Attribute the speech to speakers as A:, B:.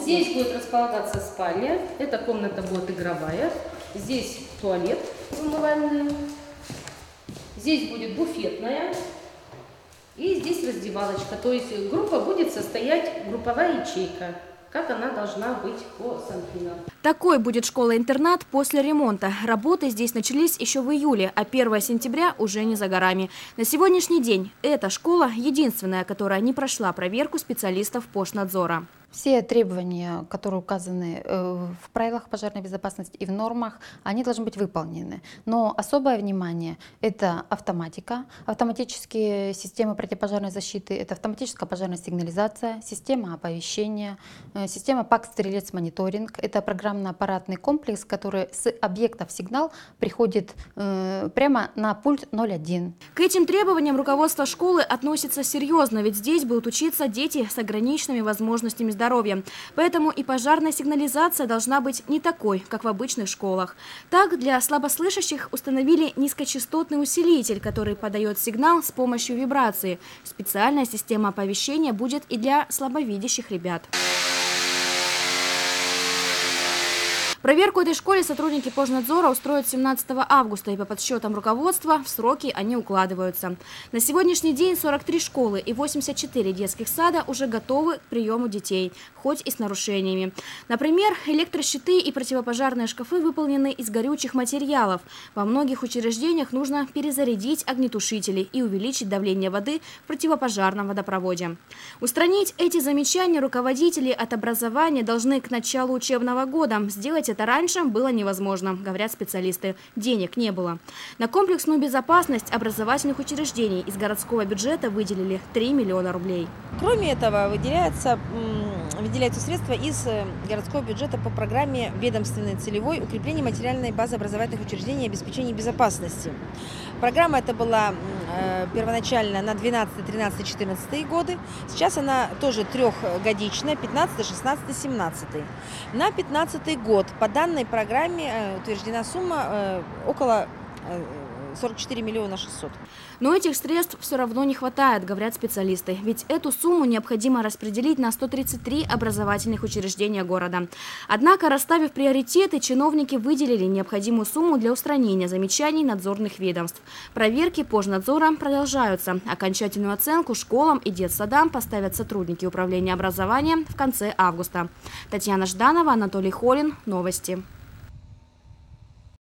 A: Здесь будет располагаться спальня, эта комната будет игровая, здесь туалет умывальный, здесь будет буфетная и здесь раздевалочка. То есть группа будет состоять, групповая ячейка, как она должна быть по Санпинам.
B: Такой будет школа-интернат после ремонта. Работы здесь начались еще в июле, а 1 сентября уже не за горами. На сегодняшний день эта школа единственная, которая не прошла проверку специалистов Пожнадзора.
C: Все требования, которые указаны в правилах пожарной безопасности и в нормах, они должны быть выполнены. Но особое внимание – это автоматика, автоматические системы противопожарной защиты, это автоматическая пожарная сигнализация, система оповещения, система ПАК-стрелец-мониторинг. Это программно-аппаратный комплекс, который с объектов сигнал приходит прямо на пульт 01.
B: К этим требованиям руководство школы относится серьезно, ведь здесь будут учиться дети с ограниченными возможностями здоровья. Поэтому и пожарная сигнализация должна быть не такой, как в обычных школах. Так, для слабослышащих установили низкочастотный усилитель, который подает сигнал с помощью вибрации. Специальная система оповещения будет и для слабовидящих ребят. Проверку этой школе сотрудники Пожнадзора устроят 17 августа, и по подсчетам руководства в сроки они укладываются. На сегодняшний день 43 школы и 84 детских сада уже готовы к приему детей, хоть и с нарушениями. Например, электрощиты и противопожарные шкафы выполнены из горючих материалов. Во многих учреждениях нужно перезарядить огнетушители и увеличить давление воды в противопожарном водопроводе. Устранить эти замечания руководители от образования должны к началу учебного года. Сделать это раньше было невозможно, говорят специалисты. Денег не было. На комплексную безопасность образовательных учреждений из городского бюджета выделили 3 миллиона рублей.
D: Кроме этого, выделяются средства из городского бюджета по программе ведомственной целевой укрепление материальной базы образовательных учреждений и обеспечения безопасности. Программа эта была первоначально на 12, 13, 14 годы. Сейчас она тоже трехгодичная, 15, 16, 17. На 15 год по данной программе утверждена сумма около 44 миллиона 600.
B: Но этих средств все равно не хватает, говорят специалисты. Ведь эту сумму необходимо распределить на 133 образовательных учреждения города. Однако, расставив приоритеты, чиновники выделили необходимую сумму для устранения замечаний надзорных ведомств. Проверки Пожнадзора продолжаются. Окончательную оценку школам и детсадам поставят сотрудники управления образования в конце августа. Татьяна Жданова, Анатолий Холин. Новости.